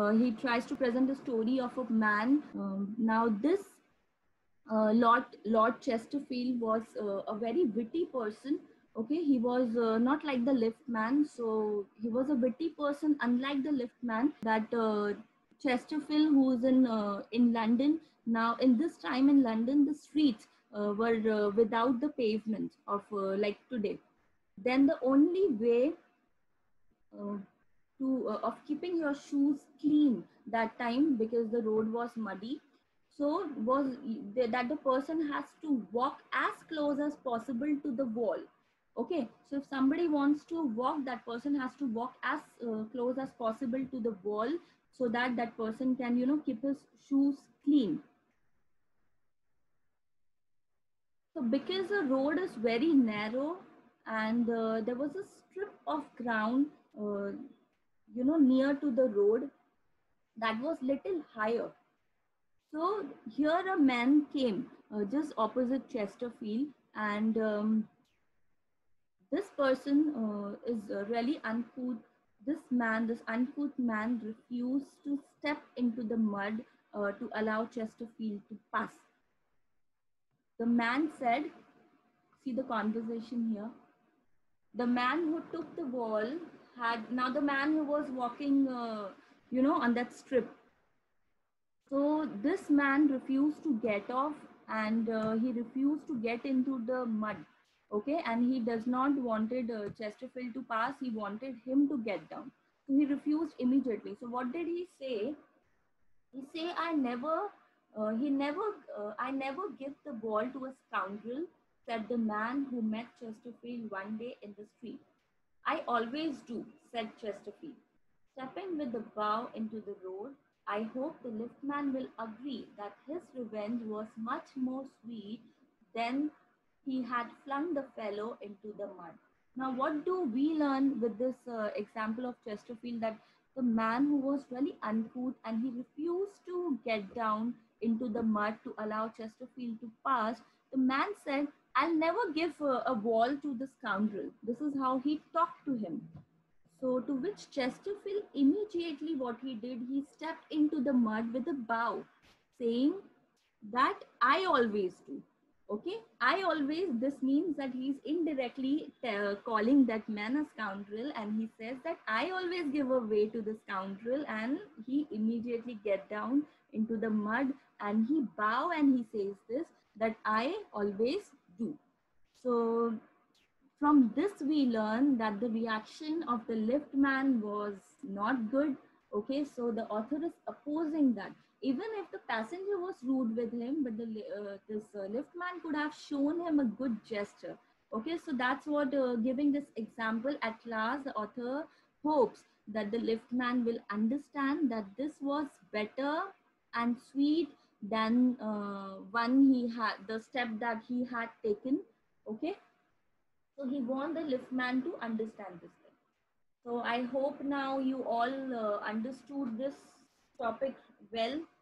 he tries to present the story of a man. Now this Lord Chesterfield was a very witty person. Okay, he was not like the lift man, so he was a witty person, unlike the lift man. That Chesterfield, who's in London now. In this time in London, the streets were without the pavement of like today. Then the only way uh, of keeping your shoes clean that time, because the road was muddy, so was that the person has to walk as close as possible to the wall. Okay, so if somebody wants to walk, that person has to walk as close as possible to the wall, so that that person can, you know, keep his shoes clean. So because the road is very narrow, and there was a strip of ground, uh, you know, near to the road, that was little higher. So here a man came just opposite Chesterfield, and this person is really uncouth. This uncouth man refused to step into the mud to allow Chesterfield to pass. The man said, see the conversation here. The man who took the ball had, now the man who was walking, you know, on that strip. So this man refused to get off, and he refused to get into the mud. Okay, and he does not wanted Chesterfield to pass. He wanted him to get down. So he refused immediately. So what did he say? He say, I never give the ball to a scoundrel, said the man who met Chesterfield one day in the street. I always do, said Chesterfield. Stepping with a bow into the road, I hope the liftman will agree that his revenge was much more sweet than he had flung the fellow into the mud. Now, what do we learn with this example of Chesterfield? That the man who was really uncouth and he refused to get down into the mud to allow Chesterfield to pass, the man said, I'll never give a ball to the scoundrel. This is how he talked to him. So, to which Chesterfield immediately what he did, he stepped into the mud with a bow, saying that I always do. Okay, I always, this means that he's indirectly calling that man a scoundrel, and he says that I always give away to the scoundrel, and he immediately get down into the mud and he bow and he says this, that I always do. So from this, we learn that the reaction of the liftman was not good. Okay, so the author is opposing that. Even if the passenger was rude with him, but this liftman could have shown him a good gesture. Okay, so that's what giving this example. At last, the author hopes that the liftman will understand that this was better and sweet than the step that he had taken. Okay, so he want the liftman to understand this thing. So I hope now you all understood this topic well.